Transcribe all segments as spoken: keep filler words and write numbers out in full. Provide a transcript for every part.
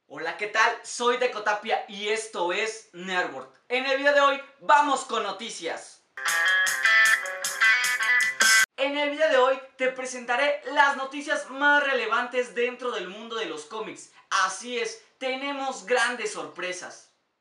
Hola, ¿qué tal? Soy Decotapia y esto es Nerdworld. En el video de hoy vamos con noticias. En el video de hoy te presentaré las noticias más relevantes dentro del mundo de los cómics. Así es, tenemos grandes sorpresas.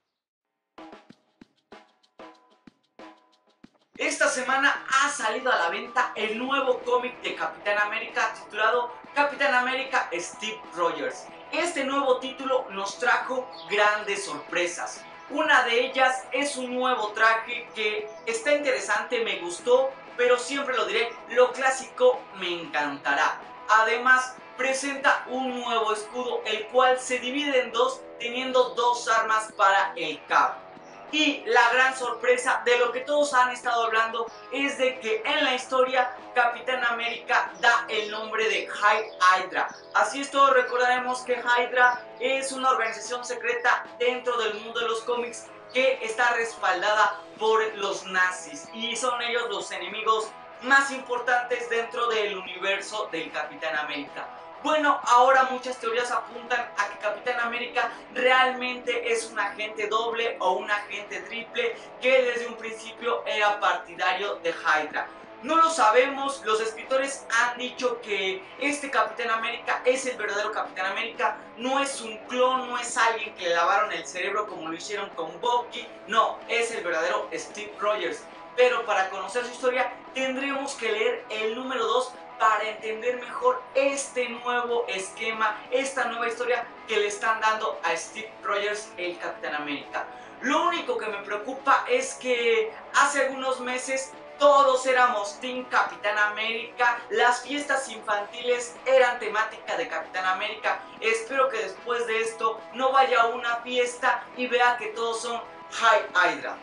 Esta semana ha salido a la venta el nuevo cómic de Capitán América titulado Capitán América Steve Rogers. Este nuevo título nos trajo grandes sorpresas. Una de ellas es un nuevo traje que está interesante, me gustó, pero siempre lo diré, lo clásico me encantará. Además, presenta un nuevo escudo, el cual se divide en dos, teniendo dos armas para el Cap. Y la gran sorpresa de lo que todos han estado hablando es de que en la historia Capitán América da el nombre de Hydra. Así es, todos recordaremos que Hydra es una organización secreta dentro del mundo de los cómics que está respaldada por los nazis y son ellos los enemigos más importantes dentro del universo del Capitán América. Bueno, ahora muchas teorías apuntan a que Capitán América realmente es un agente doble o un agente triple que desde un principio era partidario de Hydra. No lo sabemos, los escritores han dicho que este Capitán América es el verdadero Capitán América, no es un clon, no es alguien que le lavaron el cerebro como lo hicieron con Bucky, no, es el verdadero Steve Rogers. Pero para conocer su historia tendremos que leer el número dos para entender mejor este nuevo esquema, esta nueva historia que le están dando a Steve Rogers, el Capitán América. Lo único que me preocupa es que hace algunos meses todos éramos Team Capitán América, las fiestas infantiles eran temática de Capitán América. Espero que después de esto no vaya a una fiesta y vea que todos son Hydra.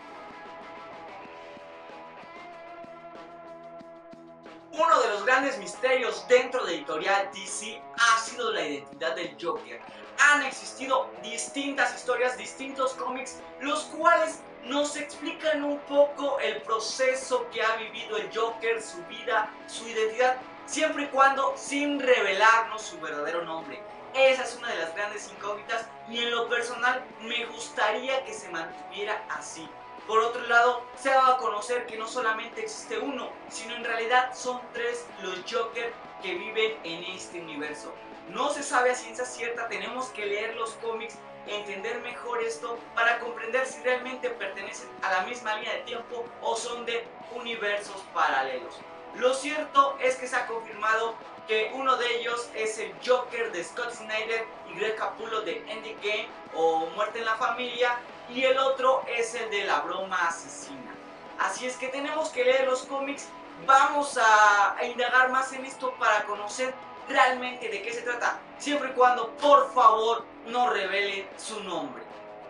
Uno de los grandes misterios dentro de Editorial D C ha sido la identidad del Joker. Han existido distintas historias, distintos cómics, los cuales nos explican un poco el proceso que ha vivido el Joker, su vida, su identidad, siempre y cuando sin revelarnos su verdadero nombre. Esa es una de las grandes incógnitas y en lo personal me gustaría que se mantuviera así. Por otro lado, se ha dado a conocer que no solamente existe uno, sino en realidad son tres los Joker que viven en este universo. No se sabe a ciencia cierta, tenemos que leer los cómics, entender mejor esto para comprender si realmente pertenecen a la misma línea de tiempo o son de universos paralelos. Lo cierto es que se ha confirmado que uno de ellos es el Joker de Scott Snyder y Greg Capullo de Endgame o Muerte en la Familia, y el otro es el de La Broma Asesina. Así es que tenemos que leer los cómics, vamos a, a indagar más en esto para conocer realmente de qué se trata, siempre y cuando por favor no revelen su nombre.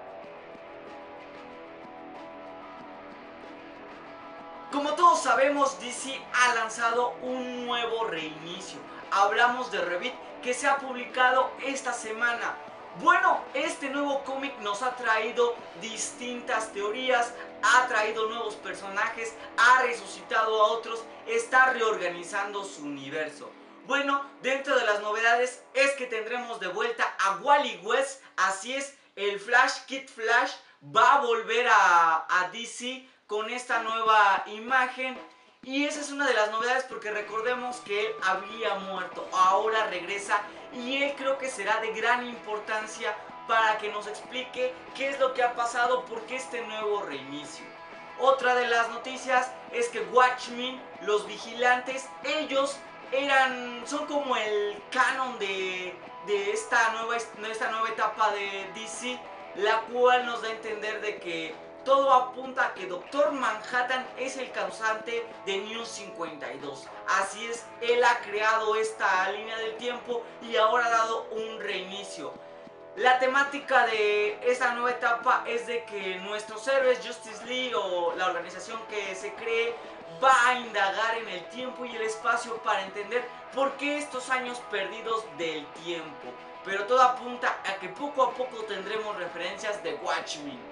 Como todos sabemos, D C ha lanzado un nuevo reinicio. Hablamos de Rebirth, que se ha publicado esta semana. Bueno, este nuevo cómic nos ha traído distintas teorías, ha traído nuevos personajes, ha resucitado a otros, está reorganizando su universo. Bueno, dentro de las novedades es que tendremos de vuelta a Wally West, así es, el Flash, Kid Flash, va a volver a, a D C con esta nueva imagen. Y esa es una de las novedades porque recordemos que él había muerto, ahora regresa y él creo que será de gran importancia para que nos explique qué es lo que ha pasado, por qué este nuevo reinicio. Otra de las noticias es que Watchmen, los vigilantes, ellos eran, son como el canon de, de esta, nueva, esta nueva etapa de D C, la cual nos da a entender de que todo apunta a que Doctor Manhattan es el causante de New cincuenta y dos. Así es, él ha creado esta línea del tiempo y ahora ha dado un reinicio. La temática de esta nueva etapa es de que nuestros héroes, Justice League o la organización que se cree, va a indagar en el tiempo y el espacio para entender por qué estos años perdidos del tiempo. Pero todo apunta a que poco a poco tendremos referencias de Watchmen.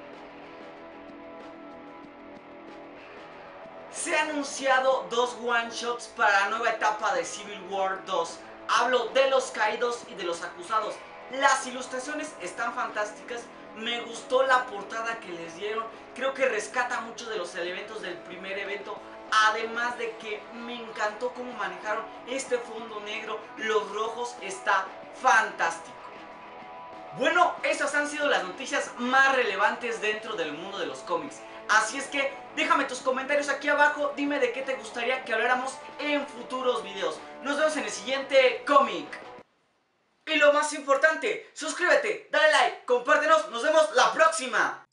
Se han anunciado dos one-shots para la nueva etapa de Civil War dos. Hablo de los caídos y de los acusados. Las ilustraciones están fantásticas, me gustó la portada que les dieron, creo que rescata mucho de los elementos del primer evento, además de que me encantó cómo manejaron este fondo negro, los rojos, está fantástico. Bueno, esas han sido las noticias más relevantes dentro del mundo de los cómics. Así es que déjame tus comentarios aquí abajo, dime de qué te gustaría que habláramos en futuros videos. Nos vemos en el siguiente cómic. Y lo más importante, suscríbete, dale like, compártenos, nos vemos la próxima.